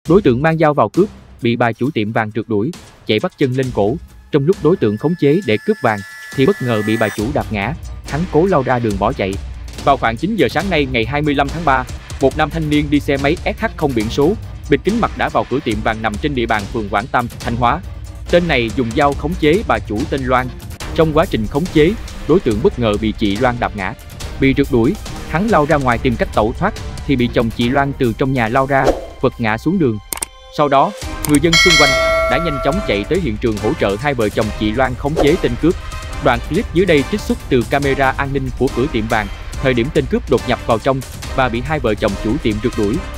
Đối tượng mang dao vào cướp, bị bà chủ tiệm vàng rượt đuổi, chạy bắt chân lên cổ. Trong lúc đối tượng khống chế để cướp vàng, thì bất ngờ bị bà chủ đạp ngã, hắn cố lao ra đường bỏ chạy. Vào khoảng 9 giờ sáng nay ngày 25 tháng 3, một nam thanh niên đi xe máy SH không biển số, bịt kính mặt đã vào cửa tiệm vàng nằm trên địa bàn phường Quảng Tam, Thanh Hóa. Tên này dùng dao khống chế bà chủ tên Loan. Trong quá trình khống chế, đối tượng bất ngờ bị chị Loan đạp ngã. Bị rượt đuổi, hắn lao ra ngoài tìm cách tẩu thoát thì bị chồng chị Loan từ trong nhà lao ra, vật ngã xuống đường. Sau đó, người dân xung quanh đã nhanh chóng chạy tới hiện trường hỗ trợ hai vợ chồng chị Loan khống chế tên cướp. Đoạn clip dưới đây trích xuất từ camera an ninh của cửa tiệm vàng, thời điểm tên cướp đột nhập vào trong và bị hai vợ chồng chủ tiệm rượt đuổi.